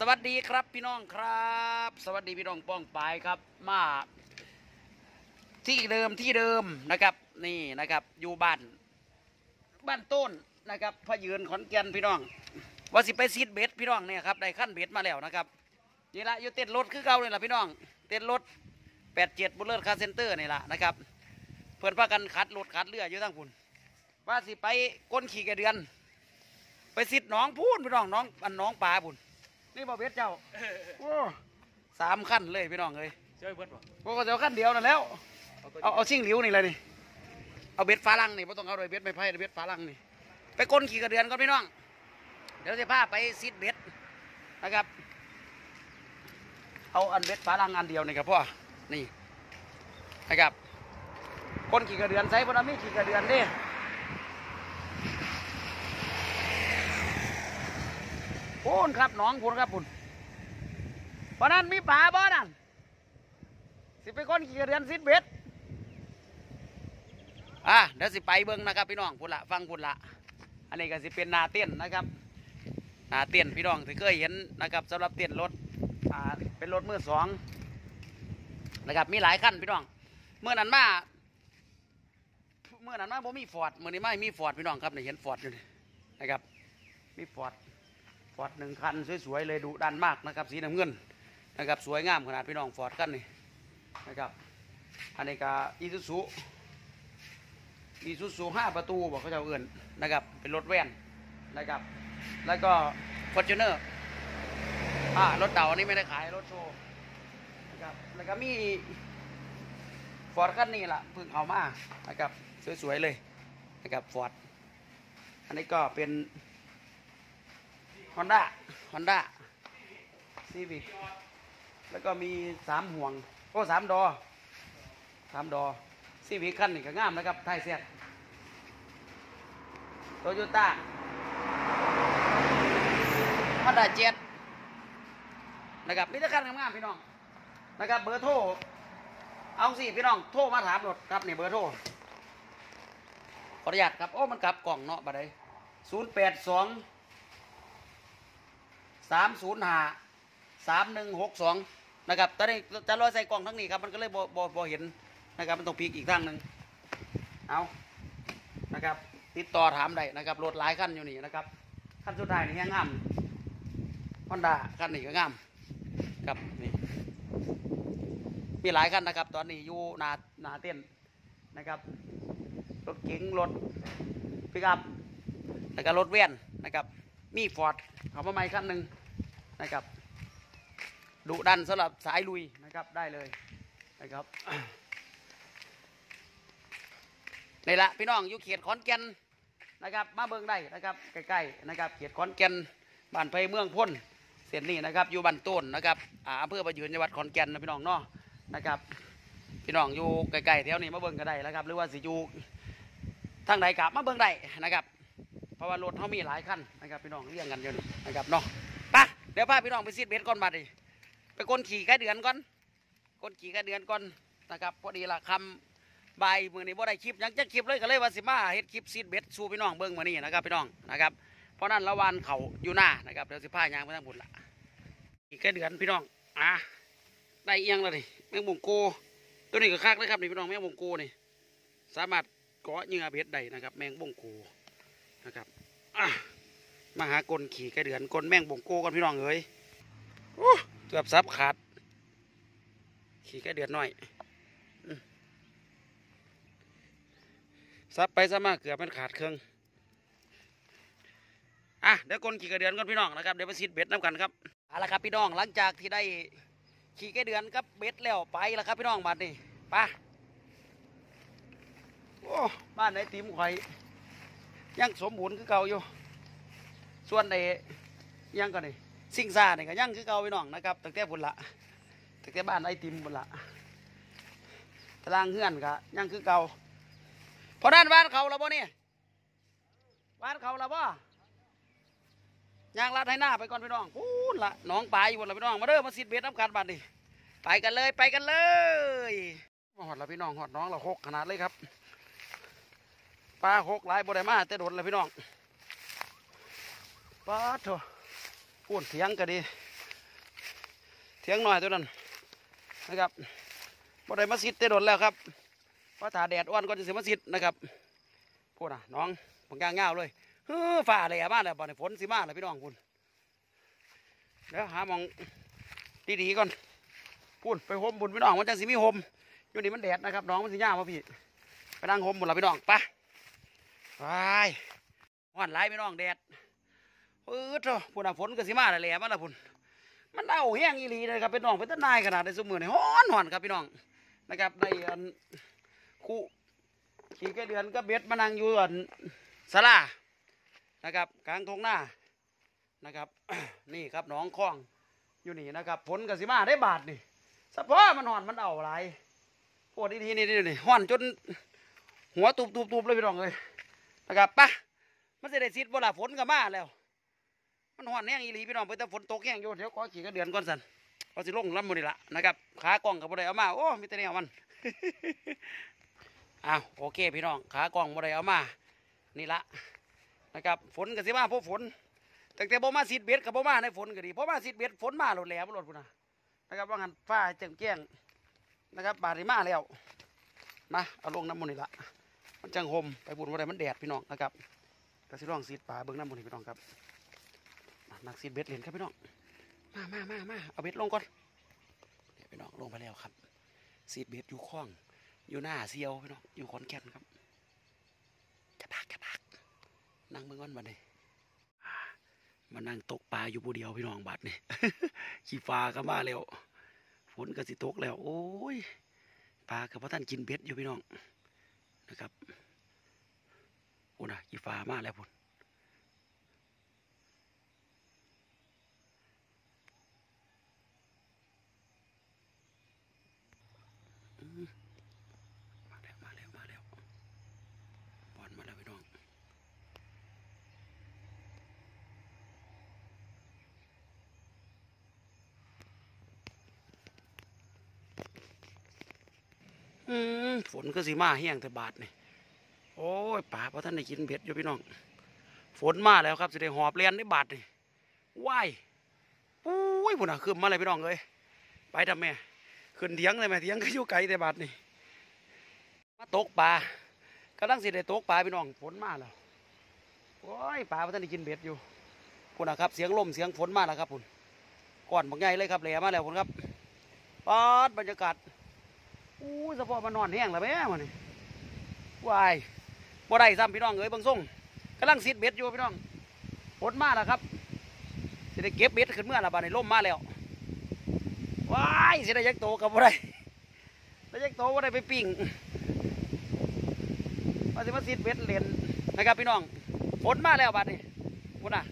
วัสดีครับพี่น้องครับสวัสดีพี่น้องป้องปายครับมาที่เดิมนะครับนี่นะครับอยู่บ้านต้นนะครับพะยืนขอนแก่นพี่น้องว่าสิไปซีดเบ็ดพี่น้องเนี่ยครับได้ขั้นเบ็ดมาแล้วนะครับนี่ละอยู่เต้นรถคือเก่าเลยล่ะพี่น้องเต้นรถ87บุลเลอร์คาร์เซ็นเตอร์นี่ละนะครับเพื่อนพากันขัดรถขัดเรืออยู่ทั้งพุ่นว่าสิไปก้นขี่กระเดือนไปซีดหนองพูนพี่น้องน้องปลาพุ่นนี่บ่เบ็ดเจ้าโอ้3ขั้นเลยพี่น้องเลยเจ้าเบิดบ่พวกก็จะขั้นเดียวนั่นแล้วเอาชิ่งหลิวนี่เลยนี่เอาเบ็ดฟ้าลังนี่ไม่ต้องเอาโดยเบ็ดไม่ไผ่เบ็ดฟ้าลังนี่ไปก้นขี่กระเดือนก่อนพี่น้องเดี๋ยวจะพาไปซีดเบ็ดนะครับเอาอันเบ็ดฟ้าลังอันเดียวนี่ครับพ่อนี่นะครับก้นขี่กระเดือนใส่พนักมีขี่กระเดือนดิพูนครับน้องพูนครับพูนเพราะนั้นมีป่าบ่นั่นสิไปก้นขี่กระเดือนซีดเบ็ดเดี๋ยวสิไปเบิ้งนะครับพี่น้องพูดละฟังพูดละอันนี้ก็สิเป็นนาเต้นนะครับนาเต้นพี่น้องที่เคยเห็นนะครับสำหรับเต้นรถเป็นรถมือสองนะครับมีหลายขั้นพี่น้องเมื่อนั้นมาผมมีฟอร์ดเมื่อนี้ไม่มีฟอร์ดพี่น้องครับเนี่ยเห็นฟอร์ดอยู่นี่นะครับมีฟอร์ด1 คันสวยๆเลยดุดันมากนะครับสีน้ำเงินนะครับสวยงามขนาดพี่น้องฟอร์ดคันนี่นะครับอันนี้ก็อีซูซู5 ประตูบอกเขาจะเอื่นนะครับเป็นรถแว่นนะครับแล้วก็ฟอร์จูเนอร์รถเต่าอันนี้ไม่ได้ขายรถโชว์นะครับแล้วก็มีฟอร์ดคันนี้ล่ะเพิ่งเอามานะครับสวยๆเลยนะครับฟอร์ดอันนี้ก็เป็นฮอนด้าซีวิกแล้วก็มี3 ห่วง3 ดอซีวิกคันนี่ก็งามนะครับไทยเสียดโตโยต้าฮอนด้าเจ็ตนะครับนี่จะคันงามๆพี่น้องนะครับเบอร์โทรเอาสิพี่น้องโทรมาถามรถครับนี่เบอร์โทรขออนุญาตครับโอ้มันกลับกล่องเนาะบัดใด082 305 3162นะครับตอนนี้จะรอใส่กล่องทั้งนี้ครับมันก็เลยบ่เห็นนะครับมันต้องพลิกอีกทางหนึ่งเอานะครับติดต่อถามได้นะครับรถหลายคันอยู่นี่นะครับคันสุดท้ายนี่ยังงามฮอนด้าคันนี้ก็งามครับนี่มีหลายคันนะครับตอนนี้อยู่นาเต้นนะครับรถเก๋งรถปิกอัพแล้วก็รถแว่นนะครับมีฟอร์ดเขามาใหม่คันหนึ่งนะครับดุดันสำหรับสายลุยนะครับได้เลยนะครับนี่ละพี่น้องอยู่เขตขอนแก่นนะครับมาเบิ่งได้นะครับใกล้ๆนะครับเขตขอนแก่นบ้านไผ่เมืองพ้นเส้นนี้นะครับอยู่บ้านต้นนะครับอำเภอประยืนจังหวัดขอนแก่นนะพี่น้องเนาะนะครับพี่น้องอยู่ใกล้ๆแถวนี้มาเบิ่งก็ได้นะครับหรือว่าสิอยู่ทางใดกลับมาเบิ่งได้นะครับเพราะว่ารถเขามีหลายคันนะครับพี่น้องเรียงกันอยู่นี่นะครับเนาะไปเดี๋ยวพาพี่น้องไปซีดเบ็ดก่อนมาดิไปก้นขี่แค่เดือนก่อนนะครับพอดีละคำบ่ายมือนี้บ่ได้คลิปยังจะคลิปเลยก็เลยว่าสิมาเฮ็ดคลิปซีดเบ็ดสู่พี่น้องเบิ่งมานี่นะครับพี่น้องนะครับเพราะนั้นละวันเขาอยู่หน้านะครับเดี๋ยวสิพายางไปทางบุญละอีกแค่เดือนพี่น้องได้เอียงแล้วนี่แมงมุมโกตัวนี้ก็คักนะครับนี่พี่น้องแมงมุมโกนี่สามารถเกาะเหยื่อเบ็ดได้นะครับแมงมุมโกนะครับมาหากลขี่แค่เดือนกลแมงมุมโกกันพี่น้องเอ้ยเกือบซับขาดขี่แค่เดือนน้อยซับไปซับมาเกือบมันขาดเครื่องเดี๋ยวกลขี่กระเดือนก่อนพี่น้องนะครับเดี๋ยวไปซีดเบ็ดน้ำกันครับเอาละครับพี่น้องหลังจากที่ได้ขี่กระเดือนครับเบ็ดแล้วไปแล้วครับพี่น้องบัดนี้ไปโอ้บ้านไหนติมข่อยยังสมบูรณ์คือเก่าอยู่ส่วนใดยังก็นี่ซิ่งซ่าเนี่ยก็ยังคือเก่าพี่น้องนะครับตั้งแต่บุญละตั้งแต่บ้านไอติมบุญละตารางเฮือนก็ยังคือเก่าพอด้านบ้านเขาแล้วบ่เนี่ยบ้านเขาแล้วบ่ยางลัดให้หน้าไปก่อนพี่น้องพูนละน้องปลาอยู่บนละพี่น้องมาเด้อมาซีดเบ็ดน้ำกันบัดดิไปกันเลยมาหอดละพี่น้องหอดน้องเรา6 ขนาดเลยครับปลา6 หลายบ่ได้มาแต่โดนละพี่น้องปลาเถอะพูนเถียงก็ดีเถียงหน่อยตัวนั้นนะครับบ่ได้มาซิดได้โดนแล้วครับเพราะถ้าแดดอ่อนก็จะเสียมาซิดนะครับพูดนะน้องผมย่างเงาเลยฝ่าอะไรมาแล้วบ่ได้ฝนสิมาแล้วพี่น้องคุณเดี๋ยวหามองดีๆก่อนพูดไปห่มบุญพี่น้องมันจังสิมีห่มอยู่นี่มันแดดนะครับน้องมันสิย่ามาพี่ไปนั่งห่มบุญละพี่น้องไปห่อนไหลพี่น้องแดดเถอะพูดนะฝนก็สิมาแล้วแหละมาแล้วพูดมันเอาแห้งอีหลีเลยครับเป็นน้องเป็นต้นนายขนาดในสมือนี่ห่อนครับพี่น้องนะครับในอันคู่ขี่แค่เดือนก็เบ็ดมานั่งอยู่อันศาลานะครับกลางทุ่งนานะครับ นี่ครับน้องคล้องอยู่นี่นะครับฝนก็สิมาได้บาทนี่สะเพาะมันห่อนมันเอาอะไรปวดดีๆนี่ห่อนจนหัวตูบเลยพี่น้องเลยนะครับปะมันจะได้ซิดเวลาฝนก็มาแล้วมันห่อนแห้งอีหลีพี่น้องไปแต่ฝนตกแห้งอยู่เดี๋ยวขอขี่กันเดือนก่อนสันก็สิลงลำมือนี่ละนะครับขากล้องกับบ่ได้เอามาโอ้มีแต่แนวมัน อ้าวโอเคพี่น้องขากล้องบ่ได้เอามานี่ละนะครับฝนก็สิมาเพราะฝนตั้งแต่บ่มาซิดเบ็ดกับบ่มาในฝนก็ดีเพราะมาซิดเบ็ดฝนมาหลดแล้วหลดพุ่นนะครับว่างันฟ้าแจ้งนะครับบาดนี้มาแล้วมาเอาลงน้ำมันนี่ละมันจังห่มไปบุญว่าไรมันแดดพี่น้องนะครับก็สิลองซีดปลาเบิ้งน้ำมันนี่พี่น้องครับนักซีดเบ็ดเหรียญครับพี่น้องมาเอาเบ็ดลงก่อนเนี่ยพี่น้องลงไปแล้วครับซีดเบ็ดอยู่คล้องอยู่หน้าเซียวพี่น้องอยู่ขอนแก่นครับจะพักนั่งเบิ้งก่อนบัดนี้มานั่งตกปลาอยู่ผู้เดียวพี่น้องบัดนี่ ขี้ฟ้าก็มาแล้วฝนก็สิตกแล้วโอ้ยปลากับพ่อท่านกินเบ็ดอยู่พี่น้องนะครับโอ้นะขี้ฟ้ามาแล้วพุ่นมาแล้วบอลมาแล้วพี่น้องฝนก็สิมาแห้งแต่บาทนี่โอ้ยป่าเพราะท่านได้กินเบ็ดอยู่พี่น้องฝนมาแล้วครับสิได้หอบเลียนได้บาทนี่ว้ายปุ้ยพุ่นขึ้นมาเลยพี่น้องเลยไปทำแม่ขึ้นเถียงเลยแม่เถียงก็อยู่ไกลแต่บาทนี่มาตกปลากำลังสิได้ตกปลาพี่น้องฝนมาแล้วโอ้ยป่าเพราะท่านได้กินเบ็ดอยู่พุ่นครับเสียงลมเสียงฝนมาแล้วครับพุ่นก่อนบางใหญ่เลยครับแหล่มาแล้วพุ่นครับปอดบรรยากาศอู้สะพอมันนอนแห้งแล้วแม่มันนี่วายบ่ได้ซ้ำพี่น้องเอ้ยบางส่งกำลังซีดเบ็ดอยู่พี่น้องฝนมาแล้วครับสิได้เก็บเบ็ดขึ้นเมื่อละบาดนี้ล่มมาแล้ววายสิได้ยักโตกับบ่ได้ได้ยักโตบ่ได้ไปปิ้งมาสิมาซีดเบ็ดเล่นนะครับพี่น้องฝนมาแล้วบาดนี้ฝน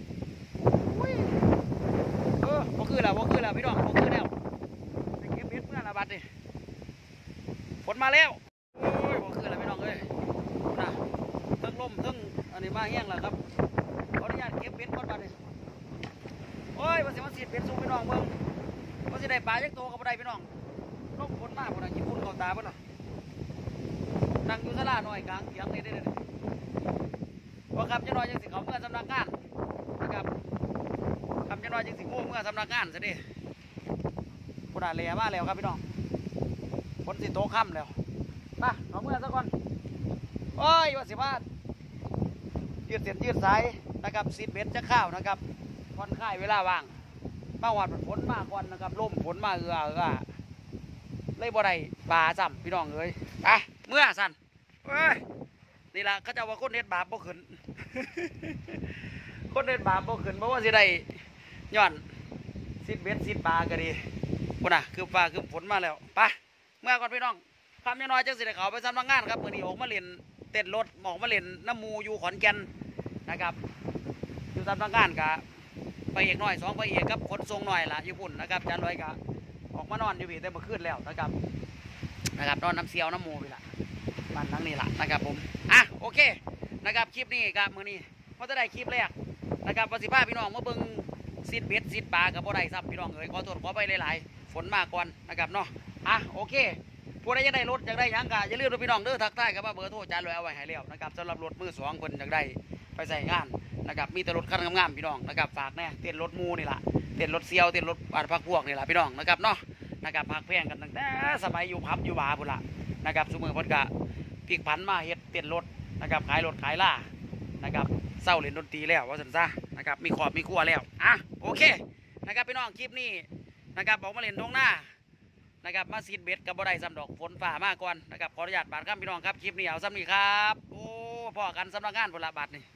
บ่คือแล้วพี่น้องบ่คือแล้วได้เก็บเบ็ดเมื่อละบาดนี้ฝนมาแล้วโอ้ยบ่คือแล้วพี่น้องเอ้ยนะทั้งลมทั้งอันนี้มาแห้งแล้วครับขออนุญาตเก็บเบ็ดก่อนบัดนี้โอ้ยว่าสิมาสีดเบ็ดสู้พี่น้องเบิ่งว่าสิได้ปลาจักโตกับบ่ได้พี่น้องลมฝนมาพุ่นน่ะกินฝุ่นเข้าตาเพิ่นล่ะนั่งอยู่ศาลาน้อยกลางเถียงนี่เด้ว่าครับจังน้อยจังสิเข้าเมื่อสำนักงานนะครับคำจังน้อยจังสิโง่เมื่อสำนักงานซะดิพุ่นน่ะแหล่มาแล้วครับพี่น้องฝนสิโตค่ำแล้วมาเอาเมื่อซะก่อนโอ้ยว่าสิว่ายืดเส้นยืดสายนะครับซีดเบ็ดจะข้าวนะครับผ่อนคลายเวลาว่างมาวัดฝนมาก่อนนะครับลมฝนมาเลยบ่ได้ปลาซ้ำพี่น้องเอ้ยไปเมื่อสั่นเอ้ยนี่ล่ะเขาจะว่าคนเฮ็ดบาปบ่ขึ้น คนเฮ็ดบาปบ่ขึ้นเพราะว่าสิได้ย้อนซีดเบ็ดซีดปลาก็ดีพุ่นน่ะคือฟ้าคือฝนมาแล้วไปเมื่อก่อนพี่น้องคำยังน้อยจังสิได้เขาไปสำนักงานครับมื้อนี้ออกมาเล่นเต้นรถออกมาเล่นน้ำมูอยู่ขอนแก่นนะครับอยู่สำนักงานกับไปเอกน้อย2ไปเอกครับขนทรงหน่อยล่ะญี่ปุ่นนะครับจานลอยกับออกมานอนอยู่พี่แต่เมื่อคืนแล้วนะครับนอนน้ำเสียวน้ำมูพี่ละบ้านหลังนี้ล่ะนะครับผมอ่ะโอเคนะครับคลิปนี้ครับมื้อนี้พอจะได้คลิปแรกนะครับประสิทธิภาพพี่น้องมาเบิ่งซีดเบ็ดซีดปลากับบ่ได้ซ้ำพี่น้องเอ๋ยขอโทษขอไปหลายๆฝนมาก่อนนะครับเนาะอ่ะโอเคผู้ใดอยากได้รถอยากได้ยังก็อย่าลืมพี่น้องเด้อทักทายกับว่าเบอร์โทรจานลอยเอาไว้ให้แล้วนะครับสำหรับรถมือ2เพิ่นอยากได้ไปใส่งานนะครับมีแต่รถคันงามๆพี่น้องนะครับฝากแน่เต้นรถมูนี่แหละเต้นรถเซียวเต้นรถพักพวกนี่แหละพี่น้องนะครับเนาะนะครับพักแพงกันตั้งแต่สมัยอยู่พับอยู่บาร์พุ่นละนะครับสมือเพิ่นกะพลิกผันมาเฮ็ดเต้นรถนะครับขายรถขายล่านะครับเศร้าเล่นดนตรีแล้วว่าสันซะนะครับมีขอบมีครัวแล้วอ่ะโอเคนะครับพี่น้องคลิปนี้นะครับบอกมาเล่นตรงหน้านะครับมาซีดเบ็ดกับบ่ได้ซ้ำดอกฝนฝ่ามาก่อนนะครับขออนุญาตบาดครับพี่น้องครับคลิปนี้เอาซ้ำนี่ครับโอ้พ่อกันสำนักงานพุ่นละบาดนี่